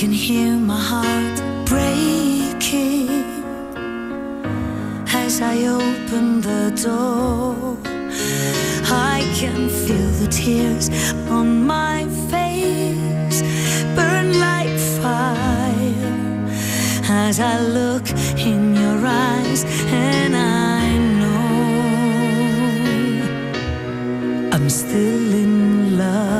can hear my heart breaking as I open the door. I can feel the tears on my face burn like fire as I look in your eyes, and I know I'm still in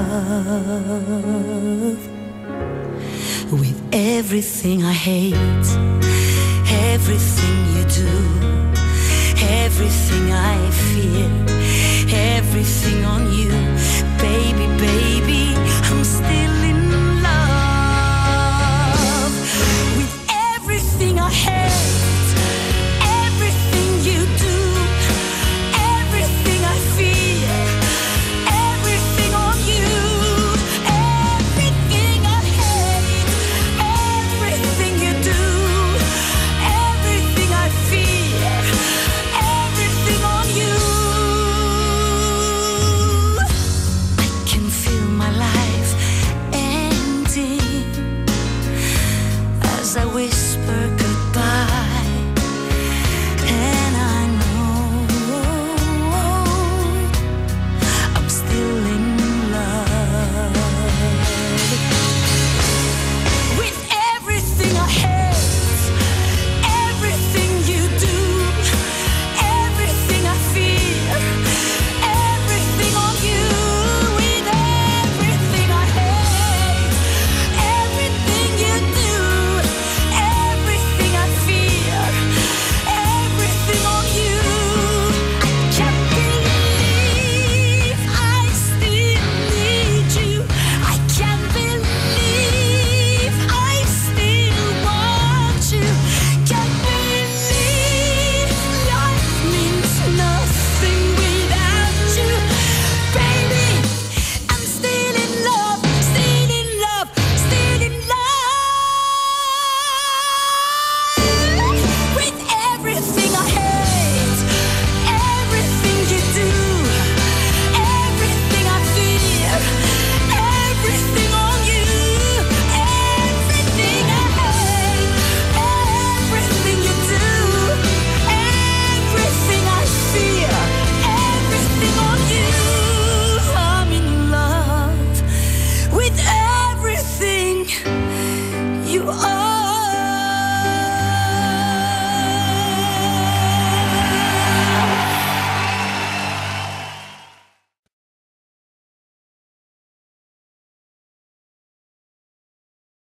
love with everything I hate, everything you do, everything I fear, everything on you